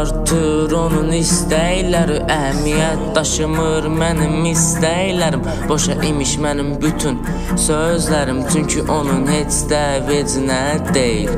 Artır onun istəkləri, əhəmiyyət daşımır mənim istəklərim. Boşa imiş mənim bütün sözlərim, çünki onun heç də vecinə deyil.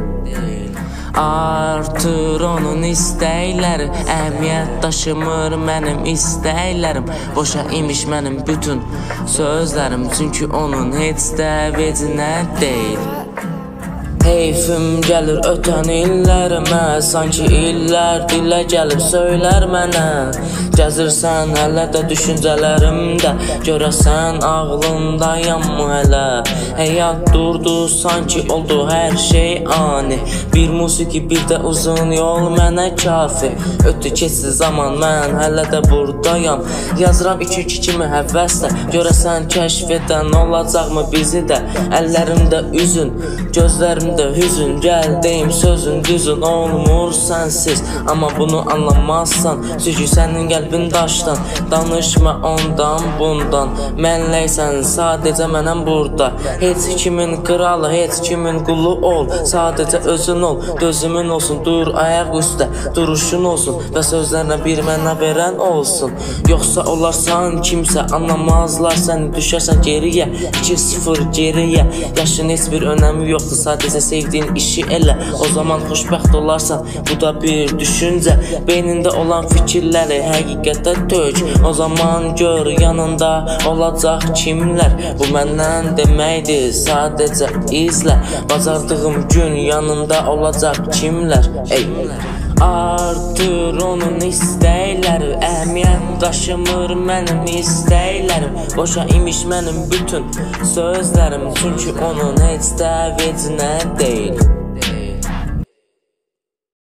Artır onun istəkləri, əhəmiyyət daşımır mənim istəklərim. Boşa imiş mənim bütün sözlərim, çünki onun heç də vecinə deyil. Heyfim gəlir ötən illərimə, sanki illər dilə gəlib söylər mənə. Gəzirsən hələ də düşüncələrimdə, görəsən ağlımdayam hələ. Həyat durdu, sanki oldu hər şey ani. Bir musiqi, bir də uzun yol mənə kafi. Ötdü keçdi zaman, mən hələ də buradayam. Yazıram 2-2 kimi həvəslə, görəsən kəşf edən olacaqmı bizi də. Əllərimdə üzün, gözlərimdə hüzün, gəl deyim sözün düzün, olmur sənsiz. Amma bunu anlamazsan, çünki sənin qəlbin daşdan. Danışma ondan bundan, mənləysən sadəcə mənəm burada. Heç kimin kralı, heç kimin qulu ol, sadəcə özün ol. Dözümün olsun, dur ayaq üstə, duruşun olsun və sözlərlə bir mənə verən olsun. Yoxsa olarsan kimsə, anlamazlar səni, düşərsən geriyə, 2-0 geriyə. Yaşın heç bir önəmi yoxdur, sadəcə sevdiyin işi elə, o zaman xoşbəxt olarsan. Bu da bir düşüncə, beynində olan fikirləri həqiqətə tök. O zaman gör yanında olacaq kimlər, bu məndən deməkdir, sadəcə izlə. Bacardığım gün yanında olacaq kimlər, ey. Artır onun istəkləri, əhəmiyyət daşımır mənim istəklərim. Boşa imiş mənim bütün sözlərim, çünki onun heç də vecinə deyil.